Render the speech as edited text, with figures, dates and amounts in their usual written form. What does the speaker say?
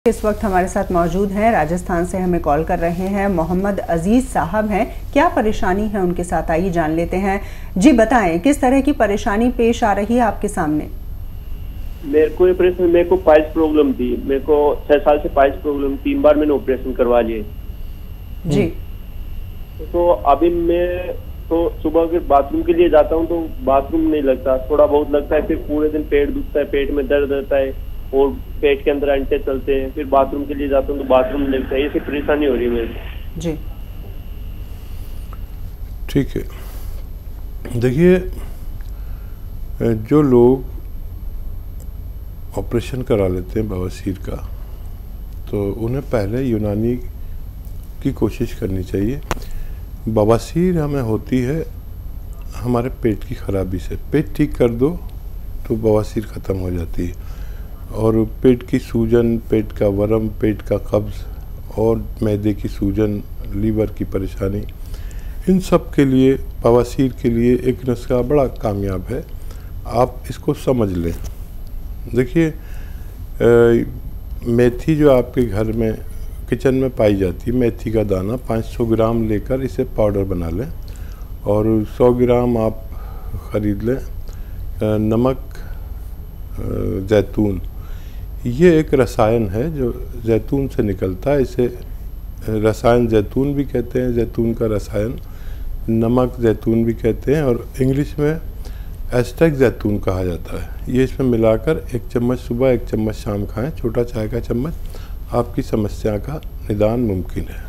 इस वक्त हमारे साथ मौजूद हैं, राजस्थान से हमें कॉल कर रहे हैं मोहम्मद अजीज साहब हैं। क्या परेशानी है उनके साथ, आइए जान लेते हैं। जी बताएं, किस तरह की परेशानी पेश आ रही है आपके सामने? मेरे को पाइल्स प्रॉब्लम थी। मेरे को 6 साल से पाइल्स प्रॉब्लम, 3 बार मैंने ऑपरेशन करवा लिए। जी। तो अभी मैं तो सुबह के बाथरूम के लिए जाता हूँ तो बाथरूम नहीं लगता, थोड़ा बहुत लगता है, फिर पूरे दिन पेट दुखता है, पेट में दर्द रहता है और पेट के अंदर अंटे चलते हैं। फिर बाथरूम के लिए जाता हूँ तो बाथरूम नहीं लगता है। ऐसी परेशानी हो रही है मेरे को। जी ठीक है, देखिए, जो लोग ऑपरेशन करा लेते हैं बवासीर का, तो उन्हें पहले यूनानी की कोशिश करनी चाहिए। बवासीर हमें होती है हमारे पेट की खराबी से। पेट ठीक कर दो तो बवासीर ख़त्म हो जाती है। और पेट की सूजन, पेट का वर्म, पेट का कब्ज़ और मैदे की सूजन, लीवर की परेशानी, इन सब के लिए, बवासीर के लिए एक नुस्खा बड़ा कामयाब है। आप इसको समझ लें। देखिए, मेथी जो आपके घर में किचन में पाई जाती है, मेथी का दाना 500 ग्राम लेकर इसे पाउडर बना लें और 100 ग्राम आप ख़रीद लें नमक जैतून। ये एक रसायन है जो जैतून से निकलता है। इसे रसायन जैतून भी कहते हैं, जैतून का रसायन नमक जैतून भी कहते हैं, और इंग्लिश में एस्टेक जैतून कहा जाता है। ये इसमें मिलाकर 1 चम्मच सुबह 1 चम्मच शाम खाएं, छोटा चाय का चम्मच। आपकी समस्या का निदान मुमकिन है।